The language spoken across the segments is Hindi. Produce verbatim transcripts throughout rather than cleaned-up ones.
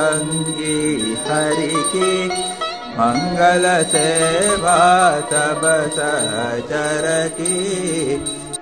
संगी हरि की मंगल सेवा सब सचर की।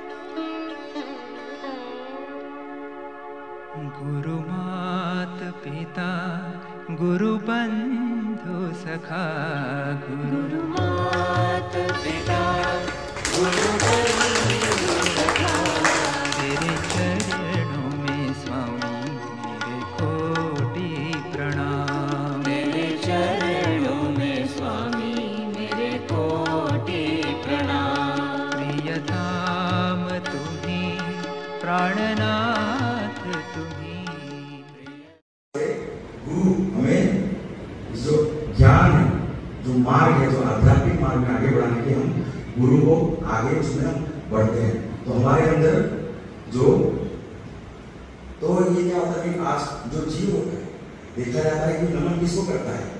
गुरु मात पिता गुरु बंधु सखा, गुरु मात पिता गुरु बंधु सखा, तेरे चरणों में स्वामी मेरे कोटि प्रणाम, तेरे चरणों में स्वामी मेरे कोटि प्रणाम। प्रियतम तुम्हीं प्राणनाथ तुम्हीं। गुरु हमें जो ज्ञान है, जो मार्ग है, जो आध्यात्मिक मार्ग में आगे बढ़ाने के हम गुरु को आगे उसमें हम बढ़ते हैं। तो हमारे अंदर जो तो ये क्या होता है कि आज जो जीव होता है देखा जाता है कि नमन किसको करता है,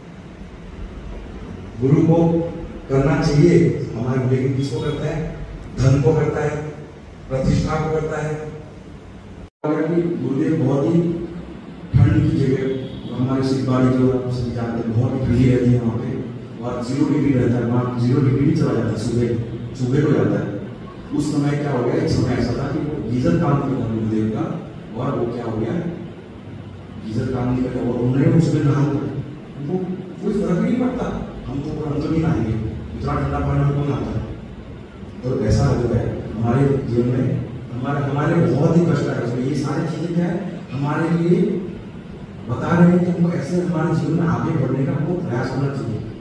गुरु को करना चाहिए हमारे, लेकिन किसको करता है, धन को करता है, प्रतिष्ठा को करता है। गुरुदेव बहुत ही ठंड की जगह, हमारे सिद्धबाड़ी जो आप सभी जानते हैं बहुत ठंडी रहती है वहाँ पे, और जीरो डिग्री रहता है वहाँ, जीरो डिग्री भी चला जाता है, सुबह सुबह को जाता है। उस समय क्या हो गया, एक समय ऐसा था कि वो गीजर काम किया था गुरुदेव का, और वो क्या हो गया, गीजर काम नहीं करता, और उन्होंने उसमें नहा कर उनको कोई फर्क नहीं पड़ता, हम तो हम तो नहीं नहाएंगे, इतना ठंडा पानी हमको नहाता। तो ऐसा हो गया हमारे जीवन में, हमारे हमारे बहुत ही कष्ट है उसमें। ये सारी चीजें क्या है हमारे लिए बता रहे हैं कि हमको ऐसे हमारे जीवन में आगे बढ़ने का हमको प्रयास होना चाहिए।